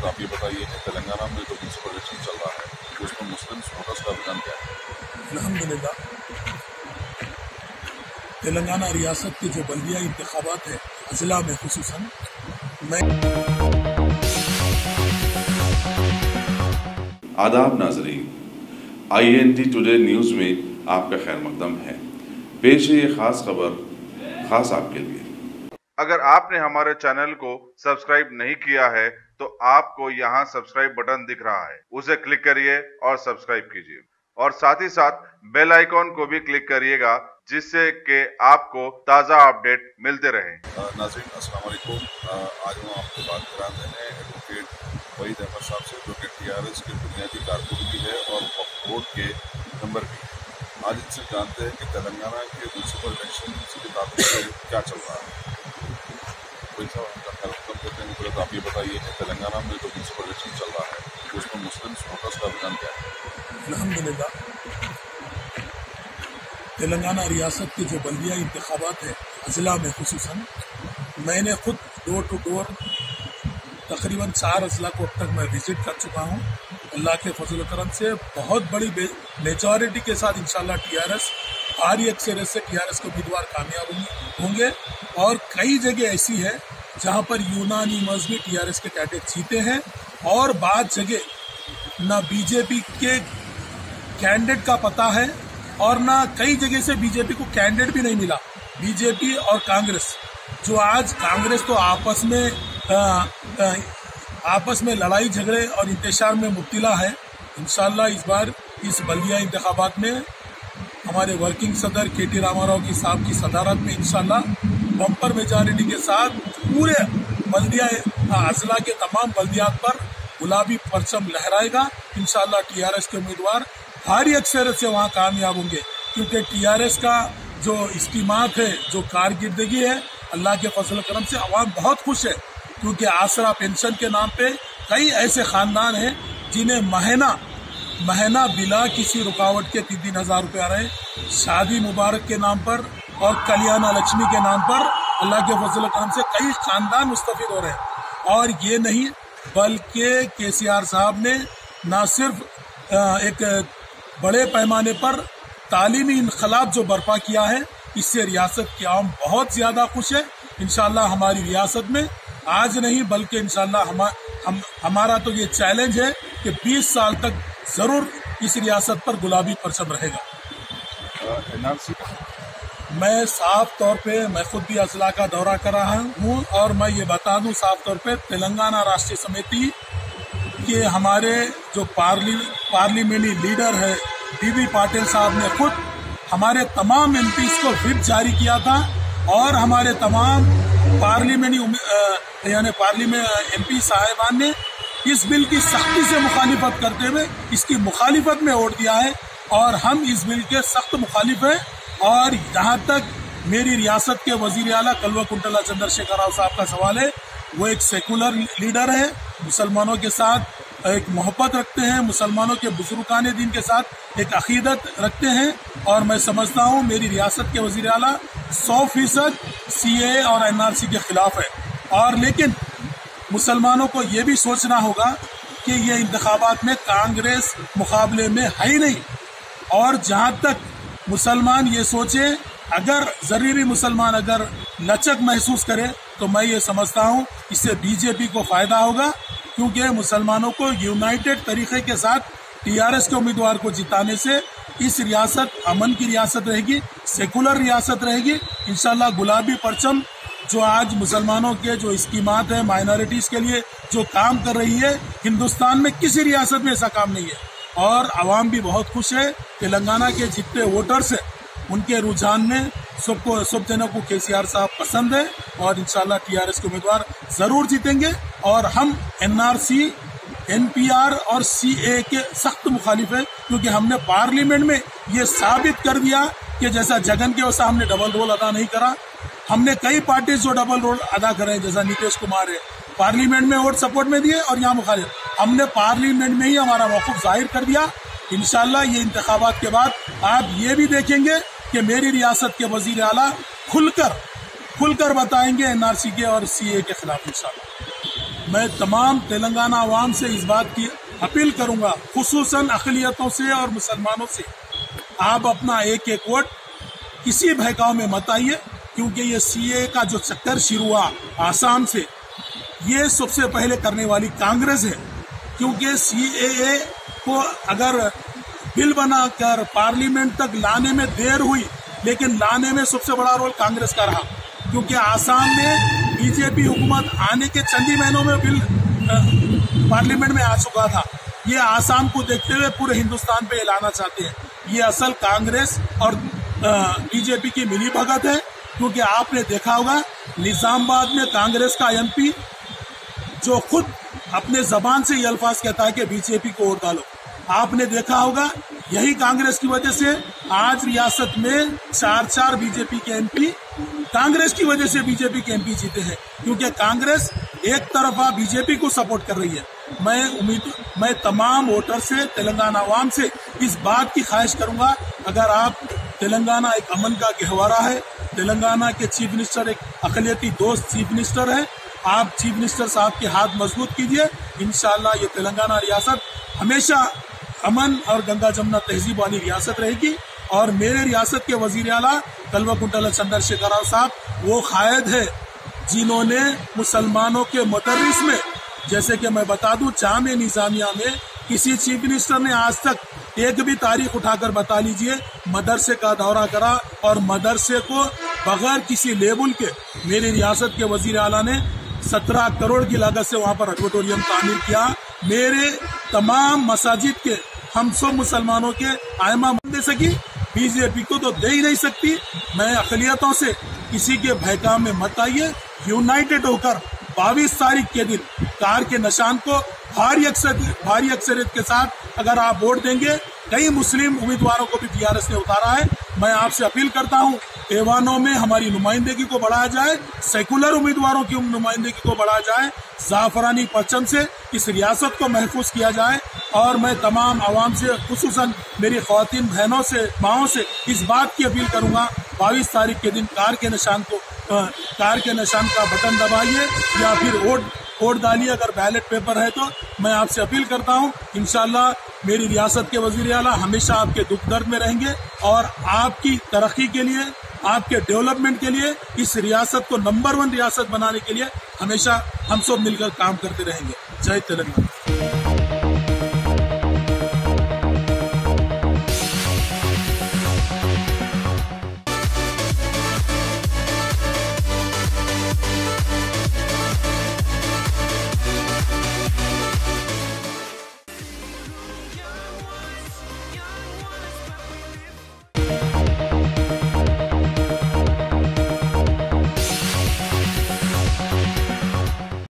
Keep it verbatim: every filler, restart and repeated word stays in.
तो आप ये बताइए कि तेलंगाना में जो म्यूनसिपल इलेक्शन चल रहा है तो उसमें मुस्लिम वोटर्स का रुझान क्या है? अल्हम्दुलिल्लाह तेलंगाना रियासत के जो बल्दिया इंतखाबात है अजला में खुसूसन मैं आदाब नाजरीन, I N T today news में आपका खैर मकदम है। पेश है ये खास खबर खास आपके लिए। अगर आपने हमारे चैनल को सब्सक्राइब नहीं किया है तो आपको यहाँ सब्सक्राइब बटन दिख रहा है, उसे क्लिक करिए और सब्सक्राइब कीजिए और साथ ही साथ बेल आइकॉन को भी क्लिक करिएगा जिससे कि आपको ताज़ा अपडेट मिलते रहे। नाज़रीन अस्सलाम वालेकुम। आज हम आपको बात करा रहे हैं एडवोकेट वहीद अहमद साहब से, जो कि टी आर एस के बुनियादी कारकुन भी है और बोर्ड के मेंबर भी है। आज इनसे जानते हैं कि तेलंगाना के म्यूनसिपल इलेक्शन से ताल्लुक से क्या चल रहा है। कोई सा उनका कार्यक्रम करते हैं तो आप ये बताइए कि तेलंगाना में जो म्यूनसिपल इलेक्शन चल रहा है तो उसमें मुस्लिम वोटर्स का रुझान क्या है? अल्हम्दुलिल्लाह तेलंगाना रियासत के जो बल्दिया इंतखाबात है अजला में खुसूसन मैंने खुद डोर टू डोर तकरीबन चार अजला को अब तक मैं विजिट कर चुका हूँ। अल्लाह के फजल करम से बहुत बड़ी मेजॉरिटी के साथ इंशाल्लाह टीआरएस भारी अक्सरियत से टीआरएस के उम्मीदवार कामयाब होंगे और कई जगह ऐसी है जहां पर यूनानी मजहबी टीआरएस के कैंडिडेट जीते हैं और बाद जगह ना बीजेपी के कैंडिडेट का पता है और ना कई जगह से बीजेपी को कैंडिडेट भी नहीं मिला। बीजेपी और कांग्रेस जो आज कांग्रेस तो आपस में आ, आ, आपस में लड़ाई झगड़े और इंतशार में मुब्तला है। इंशाल्लाह इस बार इस बल्दिया इंतखाबात में हमारे वर्किंग सदर के टी रामाराव की साहब की सदारत में इंशाल्लाह बम्पर मेजॉरिटी के साथ पूरे बल्दिया अजला के तमाम बल्दियात पर गुलाबी परचम लहराएगा। इंशाल्लाह टीआरएस के उम्मीदवार भारी अक्सरियत से वहाँ कामयाब होंगे, क्योंकि टीआरएस का जो इस्कीमात है, जो कारकिर्दगी है, अल्लाह के फजल करम से अवाम बहुत खुश है। क्योंकि आसरा पेंशन के नाम पे कई ऐसे खानदान हैं जिन्हें महीना महीना बिला किसी रुकावट के तीन तीन हजार रुपये आ रहे हैं। शादी मुबारक के नाम पर और कल्याण लक्ष्मी के नाम पर अल्लाह के फजल करम से कई खानदान मुस्तफिद हो रहे हैं। और ये नहीं बल्कि केसीआर साहब ने न सिर्फ एक बड़े पैमाने पर तालीमी इनकलाब जो बर्पा किया है, इससे रियासत की आवाम बहुत ज्यादा खुश है। इंशाल्लाह हमारी रियासत में आज नहीं बल्कि इंशाल्लाह हम, हम हमारा तो ये चैलेंज है कि बीस साल तक जरूर इस रियासत पर गुलाबी परचम रहेगा। एनआरसी मैं साफ तौर पे मैं खुद भी अजला का दौरा कर रहा हूँ और मैं ये बता दूं साफ तौर पे तेलंगाना राष्ट्रीय समिति के हमारे जो पार्ली पार्लियामेंट्री लीडर है बीबी पाटिल साहब ने खुद हमारे तमाम एमपी को व्हिप जारी किया था और हमारे तमाम पार्लियामेंट्री यानी पार्लियामेंट एमपी साहिबान ने इस बिल की सख्ती से मुखालिफत करते हुए इसकी मुखालिफत में वोट दिया है और हम इस बिल के सख्त मुखालिफ हैं। और जहाँ तक मेरी रियासत के वजीर आला कलवा कुंटला चंद्रशेखर राव साहब का सवाल है, वो एक सेकुलर लीडर है, मुसलमानों के साथ एक मोहब्बत रखते हैं, मुसलमानों के बुजुर्गाने दिन के साथ एक अकीदत रखते हैं और मैं समझता हूँ मेरी रियासत के वजीर आला सौ फीसद सी ए और एनआरसी के खिलाफ है। और लेकिन मुसलमानों को ये भी सोचना होगा कि ये इंतखाबात में कांग्रेस मुकाबले में है ही नहीं। और जहाँ तक मुसलमान ये सोचे, अगर जरूरी मुसलमान अगर लचक महसूस करे तो मैं ये समझता हूँ इससे बीजेपी को फायदा होगा, क्योंकि मुसलमानों को यूनाइटेड तरीके के साथ टीआरएस के उम्मीदवार को जिताने से इस रियासत अमन की रियासत रहेगी, सेकुलर रियासत रहेगी। इंशाल्लाह गुलाबी परचम जो आज मुसलमानों के जो स्कीमात है माइनॉरिटीज के लिए जो काम कर रही है, हिंदुस्तान में किसी रियासत में ऐसा काम नहीं है। और आवाम भी बहुत खुश है। तेलंगाना के जितने वोटर्स हैं उनके रुझान में सबको सब जनों को केसीआर साहब पसंद है और इंशाल्लाह टीआरएस के उम्मीदवार जरूर जीतेंगे। और हम एनआरसी, एनपीआर और सीए के सख्त मुखालिफ है, क्योंकि हमने पार्लियामेंट में ये साबित कर दिया कि जैसा जगन के वैसा हमने डबल रोल अदा नहीं करा। हमने कई पार्टी जो डबल रोल अदा करे, जैसा नीतीश कुमार है, पार्लियामेंट में वोट सपोर्ट में दिए और यहाँ मुखालिफ, हमने पार्लियामेंट में ही हमारा मौक़िफ़ जाहिर कर दिया। इंशाल्लाह ये इंतखाबात के बाद आप ये भी देखेंगे कि मेरी रियासत के वजीर आला खुलकर खुलकर बताएंगे एनआरसी के और सीए के खिलाफ इंशाल्लाह। मैं तमाम तेलंगाना आवाम से इस बात की अपील करूंगा, खुसूसन अक़लियतों से और मुसलमानों से, आप अपना एक एक वोट किसी बहकाव में मत आइए, क्योंकि ये सीए का जो चक्कर शुरू हुआ आसाम से, ये सबसे पहले करने वाली कांग्रेस है। क्योंकि सीएए को अगर बिल बनाकर पार्लियामेंट तक लाने में देर हुई, लेकिन लाने में सबसे बड़ा रोल कांग्रेस का रहा, क्योंकि आसाम में बीजेपी हुकूमत आने के चंद ही महीनों में बिल पार्लियामेंट में आ चुका था। ये आसाम को देखते हुए पूरे हिंदुस्तान पे लाना चाहते हैं। ये असल कांग्रेस और बीजेपी की मिली भगत है, क्योंकि आपने देखा होगा निजामाबाद में कांग्रेस का एमपी जो खुद अपने जबान से ये अल्फाज कहता है कि बीजेपी को वोट डालो। आपने देखा होगा यही कांग्रेस की वजह से आज रियासत में चार चार बीजेपी के एमपी कांग्रेस की वजह से बीजेपी के एमपी जीते हैं, क्योंकि कांग्रेस एक तरफा बीजेपी को सपोर्ट कर रही है। मैं उम्मीद मैं तमाम वोटर से, तेलंगाना आवाम से इस बात की ख्वाहिश करूंगा, अगर आप तेलंगाना एक अमन का गहवारा है, तेलंगाना के चीफ मिनिस्टर एक अक़लियती दोस्त चीफ मिनिस्टर है, आप चीफ मिनिस्टर साहब के हाथ मजबूत कीजिए। इंशाअल्लाह ये तेलंगाना रियासत हमेशा अमन और गंगा जमुना तहजीब वाली रियासत रहेगी। और मेरे रियासत के वजीर आला कल्वकुंटला चंद्रशेखर राव साहब वो कायद है जिन्होंने मुसलमानों के मदरस में, जैसे कि मैं बता दूं जामे निजामिया में किसी चीफ मिनिस्टर ने आज तक एक भी तारीख उठाकर बता लीजिए मदरसे का दौरा करा और मदरसे को बगैर किसी लेबल के मेरी रियासत के वजीर आला ने सत्रह करोड़ की लागत से वहां पर ऑडिटोरियम तामीर किया। मेरे तमाम मसाजिद के हम सब मुसलमानों के आयमा दे सकी, बीजेपी को तो दे ही नहीं सकती। मैं अक़लियतों से किसी के बहकाव में मत आइए, यूनाइटेड होकर बाईस तारीख के दिन कार के निशान को भारी अक्सरियत भारी अक्सरियत के साथ अगर आप वोट देंगे, कई मुस्लिम उम्मीदवारों को भी टीआरएस ने उतारा है। मैं आपसे अपील करता हूं ऐवानों में हमारी नुमाइंदगी को बढ़ाया जाए, सेकुलर उम्मीदवारों की नुमाइंदगी को बढ़ाया जाए, जाफरानी परचम से इस रियासत को महफूज किया जाए। और मैं तमाम आवाम से, खुसूसन मेरी ख्वातीन बहनों से, माओं से इस बात की अपील करूंगा, बाईस तारीख के दिन कार के निशान को आ, कार के निशान का बटन दबाइए या फिर वोट वोट डालिए। अगर बैलेट पेपर है तो मैं आपसे अपील करता हूं, इंशाअल्लाह मेरी रियासत के वजीर आला हमेशा आपके दुख दर्द में रहेंगे और आपकी तरक्की के लिए, आपके डेवलपमेंट के लिए, इस रियासत को नंबर वन रियासत बनाने के लिए हमेशा हम सब मिलकर काम करते रहेंगे। जय तेलंगाना।